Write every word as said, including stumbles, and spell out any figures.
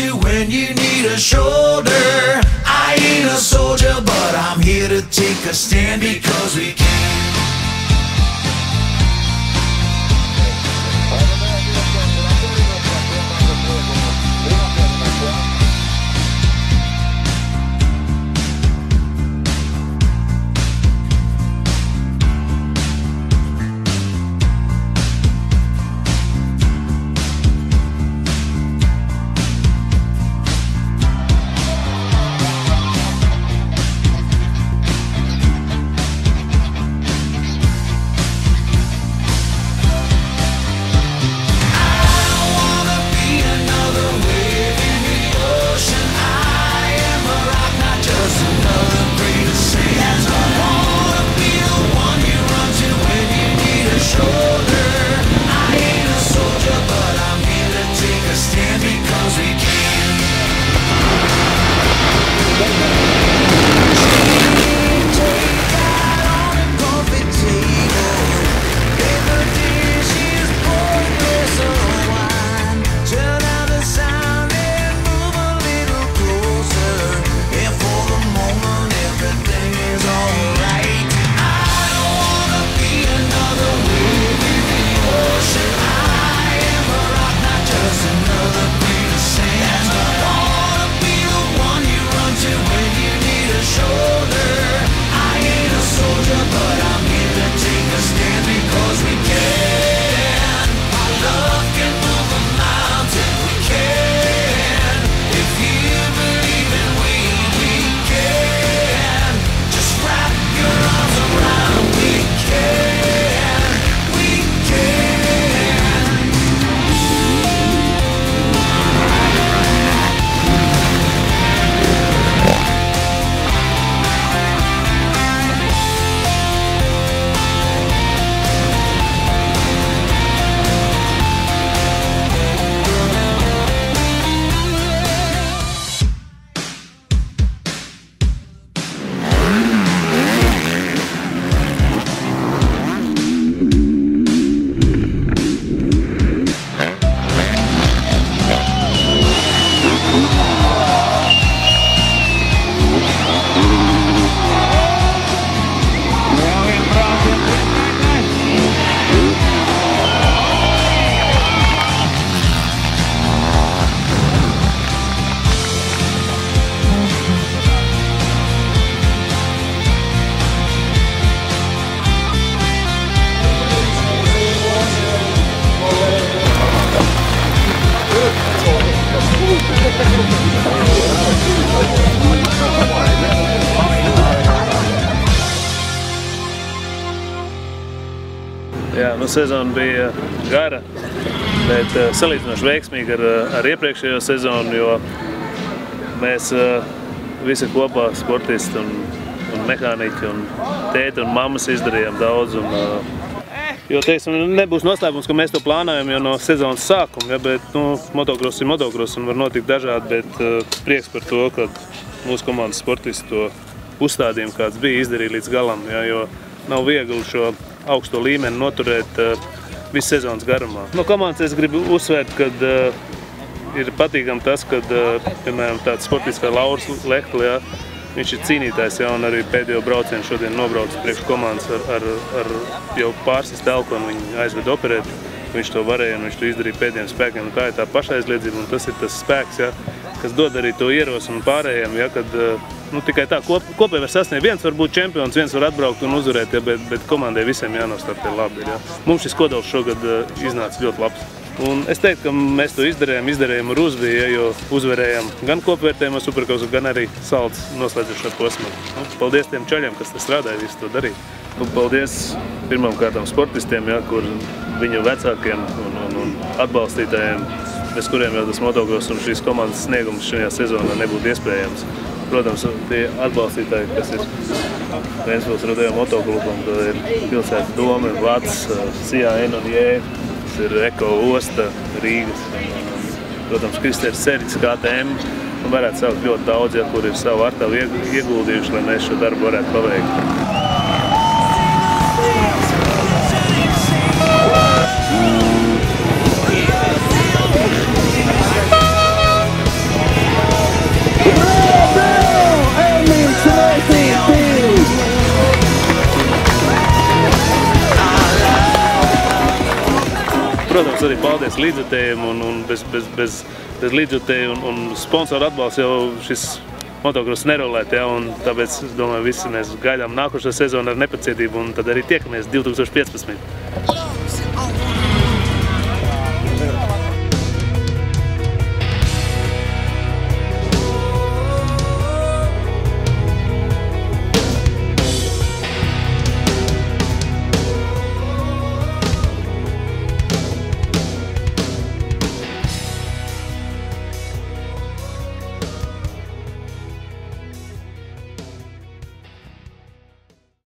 to when you need a shoulder. I ain't a soldier, but I'm here to take a stand because we can. Jā, nu, sezona bija gara, bet uh, salīdzinoši veiksmīga ar, ar iepriekšējo sezonu, jo mēs uh, visi kopā, sportisti un, un mehāniķi un tēti un mammas izdarījām daudz. Un, uh, jo, teiksim, nebūs noslēpums, ka mēs to plānojam jau no sezonas sākuma, ja, bet nu, motocross ir motocross un var notikt dažādi, bet uh, prieks par to, ka mūsu komandas sportisti to uzstādījumu, kāds bija, izdarīja līdz galam, ja, jo nav viegli šo augsto līmeni noturēt uh, visu sezonas garumā. No komandas es gribu uzsvērt, ka uh, ir patīkami tas, ka, uh, piemēram, tāds sportists kā Lauris Lehtli, ja, viņš ir cīnītājs, ja, un arī pēdējo braucienu šodien nobrauc priekš komandas ar, ar, ar jau pārsist elku, un viņu aizved operēt. Viņš to varēja, un viņš to izdarīja pēdējiem spēkiem. Un tā ir tā pašaizliedzība, un tas ir tas spēks, ja, kas dod arī to ierosmu pārējiem, ja, kad nu, tikai tā kop, kopē var sasniegt. Viens var būt čempions, viens var atbraukt un uzvarēt, ja, bet, bet komandai visiem jānostartē labi. Ja. Mums šis kodols šogad iznāca ļoti labs. Un es teiktu, ka mēs to izdarījām, izdarījām ar uzviju, ja, jo uzvarējām gan kopvērtējumā superkausu, gan arī salds noslēdzušā posmā. Nu, paldies tiem čaļiem, kas te strādāja, visu to darīja. Un paldies pirmām kārtām sportistiem, ja, kur viņu vecākiem un, un, un atbalstītājiem, bez kuriem jau tas motocross un šīs komandas sniegums šajā sezonā nebūtu iespējams. Protams, tie atbalstītāji, kas ir Ventspils Rodeo motoklubam, tad ir pilsētas doma, Vats, Sijā N un J, tas ir Eko Osta, Rīgas, protams, Kristērs Seriķis, K T M, un varētu saukt ļoti daudz, ja, kur ir savu artavu ieguldījuši, lai mēs šo darbu varētu paveikt. protams, arī paldies līdzjutējiem, un, un bez, bez, bez, bez līdzjutēju un, un sponsoru atbalsts jau šis motokross nerolēt, ja, un tāpēc, es domāju, visi mēs gaidām nākošo sezonu ar nepacietību, un tad arī tiekamies divtūkstoš piecpadsmit.